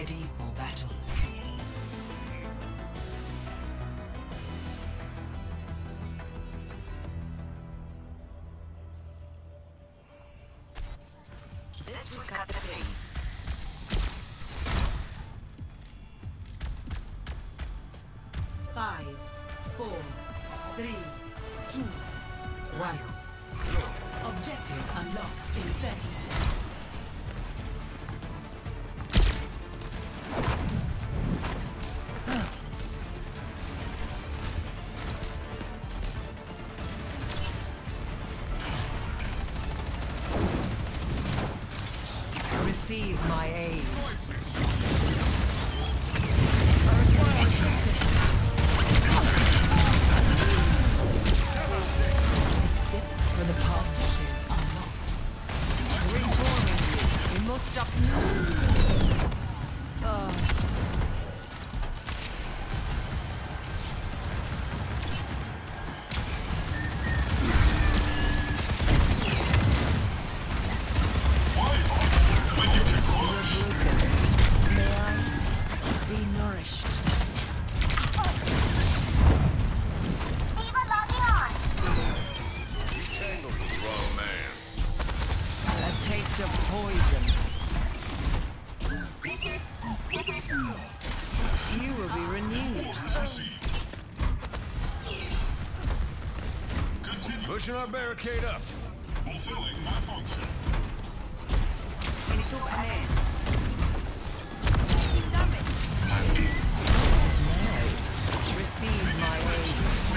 Ready for battle. This will cut the pace. 5, 4, 3, 2, 1. Objective unlocks in 30 seconds. Receive my aid. A sip for the pot. Reforming you. We must stop. Pushing our barricade up. Fulfilling my function. Receive my aid.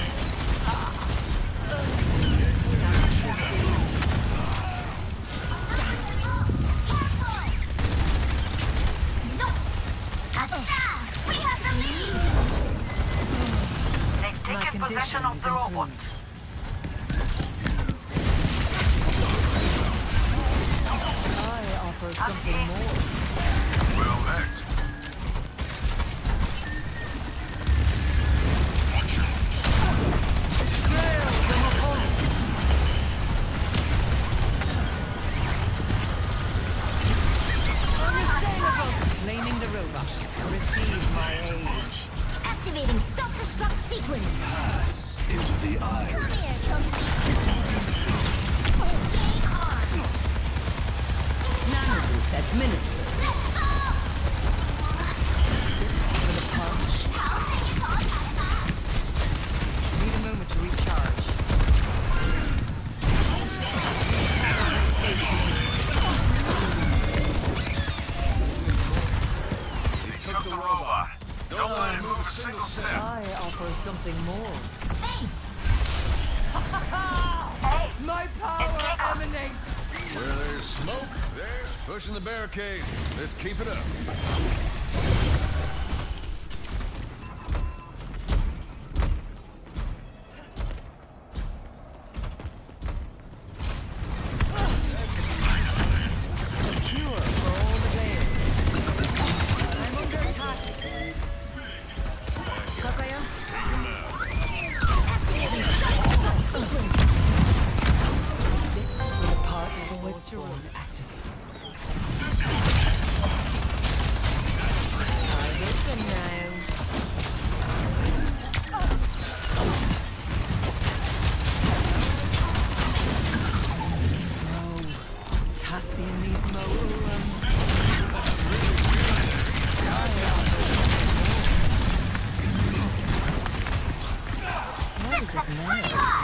We have the lead! My condition is improved. For something more. Well, met. Watch out! Blaming the robot. Receive my aid. Activating self-destruct sequence. Pass into the iris. Nanoboost administered. Let's go! Sip for the punch. Need a moment to recharge. They took the robot. Don't let him move a single step. I offer something more. Hey! My power emanates. Where there's smoke, there's pushing the barricade. Let's keep it up. Secure for all the players. I'm under attack. Kakaya? Sick for the part of the Voidsworn activated. Eyes open now. Slow. Tassian these What is it now?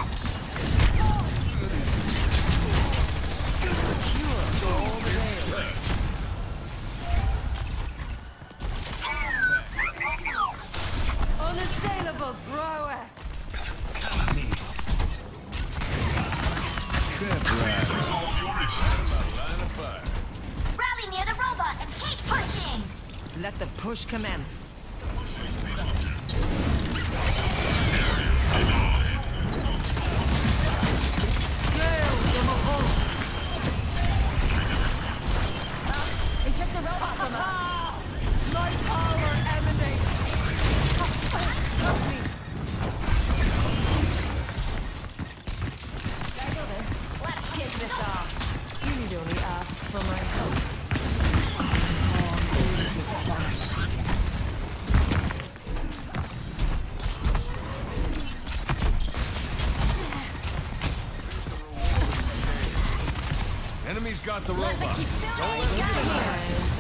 Unassailable prowess! This is all your issues. Line of fire. Rally near the robot and keep pushing! Let the push commence. They took the robot from us! My power emanates! Help me! Let's kick this off! You need only ask for my help. got the Let the robot. Kitsune Don't let him guide get you.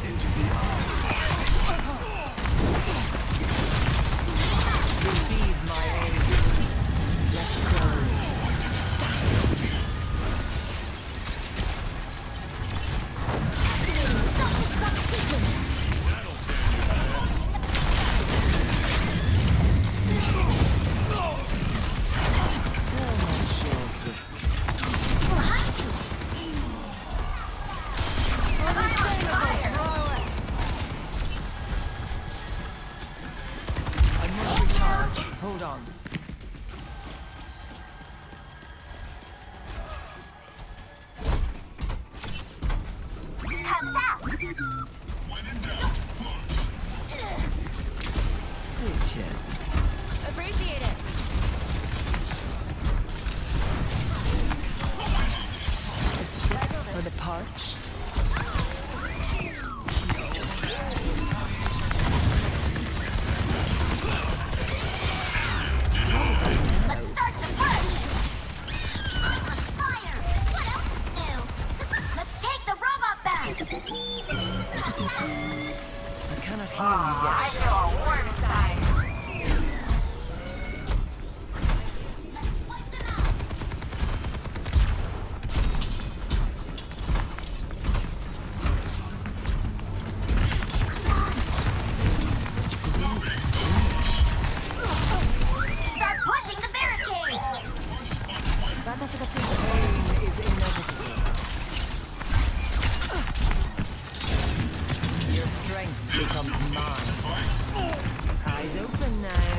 Receive my aid. Let's go. Activating self-destruct sequence. I must recharge. Hold on. Did you? Appreciate it. A sip for the parched. Let's start the push. Fire. What else is new? Let's take the robot back. I cannot hear you yet. I feel a warm side. Start pushing the barricade. Pain is inevitable. Your strength becomes mine. Eyes open now.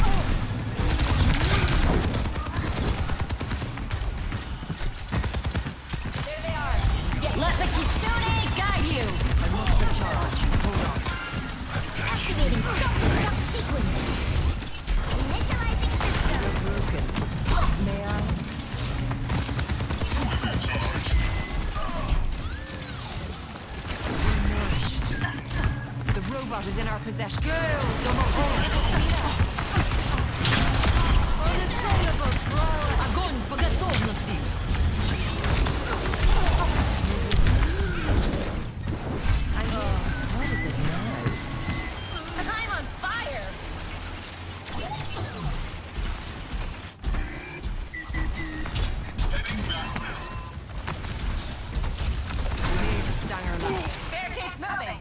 There they are. Let the Kitsune guide you. I must recharge. Hold on. Activating self-destruct sequence. Initializing system. Broken. May I? We're nourished. The robot is in our possession. Огонь по готовности! What is it now? I'm on fire. Big stanger left. Barricade's moving.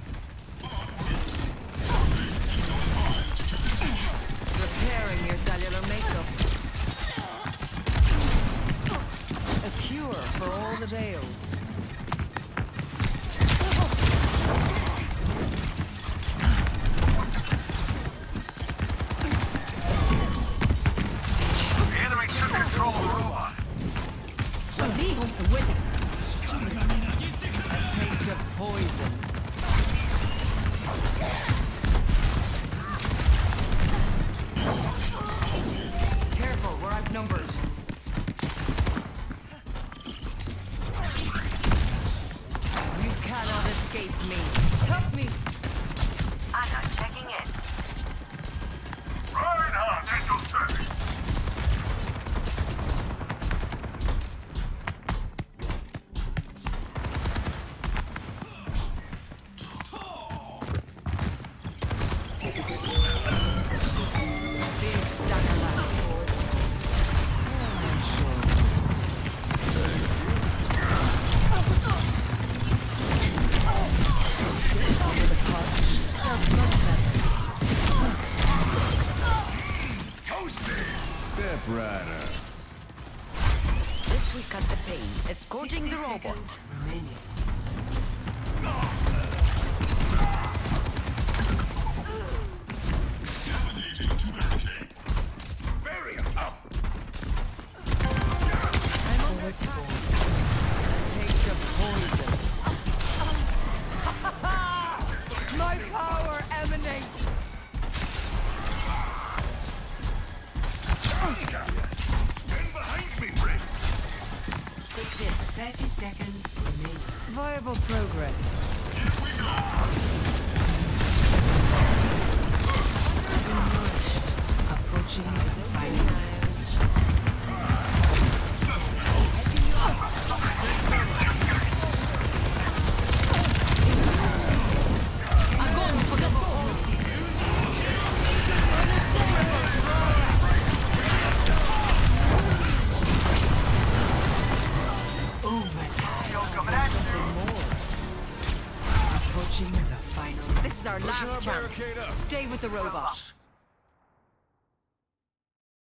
Repairing your cellular makeup. A cure for all the ails. The enemy took control of the robot. With a taste of poison. Careful, we're outnumbered. You cannot escape me. Help me. I'm not checking in. Reinhardt at your service. Big stacker left. Step rider. This week at the pain, escorting the robots. Barrier up. Forward spawn. A taste of poison. My power emanates. Stand behind me, friend. Quick dip, 30 seconds remaining. Viable progress. Here we go. Approaching final destination. 5 seconds. our Pushing last our chance. barricade up. Stay with the robot.